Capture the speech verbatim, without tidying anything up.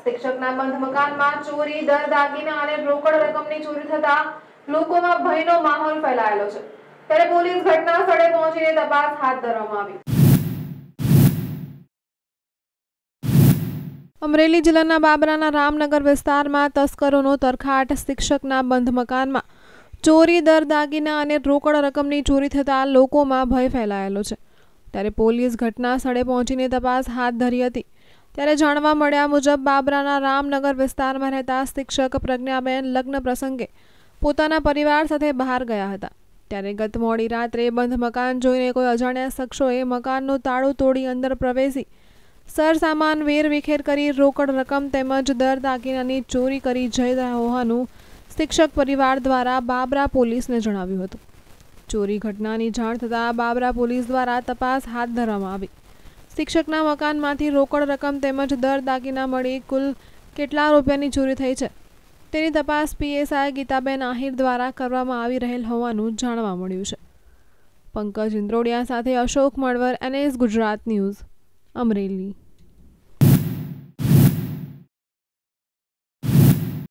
શિક્ષકના બંધ મકાનમાં ચોરી, દર દાગીના અને રોકડ રકમની ચોરી થતા લોકોમાં ભયનો માહોલ ફેલાયેલો છે। ત્યારે પોલીસ ઘટના સ્થળે પહોંચીને તપાસ હાથ ધરવામાં આવી। અમરેલી જિલ્લાના બાબરાના રામનગર વિસ્તારમાં તસ્કરોનો તરખાટ। શિક્ષકના બંધ મકાનમાં ચોરી, દર દાગીના અને રોકડ રકમની ચોરી થતા લોકોમાં ભય ફેલાયેલો છે। ત્યારે પોલીસ ઘટના સ્થળે પહોંચીને તપાસ હાથ ધરી હતી। ત્યારે જાણવા મળ્યા મુજબ બાબરાના રામનગર વિસ્તારમાં રહેતા શિક્ષક પ્રજ્ઞાબેન લગ્ન પ્રસંગે પોતાના પરિવાર સાથે બહાર ગયા હતા। ત્યારે ગત મોડી રાત્રે બંધ મકાન જોઈને કોઈ અજાણ્યા શખ્સોએ મકાનનું તાળું તોડી અંદર પ્રવેશી સરસામાન વેરવિખેર કરી રોકડ રકમ તેમજ દર દાગીનાની ચોરી કરી જઈ રહ્યા હોવાનું શિક્ષક પરિવાર દ્વારા બાબરા પોલીસને જણાવ્યું હતું। ચોરી ઘટનાની જાણ થતાં બાબરા પોલીસ દ્વારા તપાસ હાથ ધરવામાં આવી। શિક્ષકના મકાનમાંથી રોકડ રકમ તેમજ દર દાગીના મળી કુલ કેટલા રૂપિયાની ચોરી થઈ છે તેની તપાસ પીએસઆઈ ગીતાબેન આહિર દ્વારા કરવામાં આવી રહેલ હોવાનું જાણવા મળ્યું છે। પંકજ ઇન્દ્રોડિયા સાથે અશોક મણવર, એનએસ ગુજરાત ન્યૂઝ, અમરેલી।